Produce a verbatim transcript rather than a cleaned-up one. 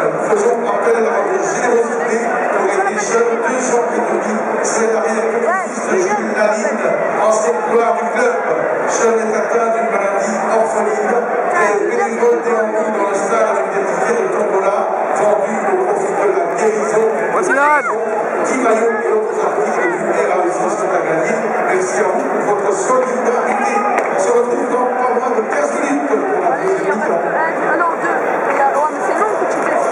Nous faisons appel à votre générosité pour aider jeunes deux cents et demi. C'est l'arrière-petit-fils de Jules Laline, ancienne gloire du club. Jeune est atteint d'une maladie orpheline et bénévole déambule dans le stade avec des tickets de tombola vendus au profit de la guérison. dix maillots et autres articles du R A E six sont à gagner. Merci à vous pour votre solidarité.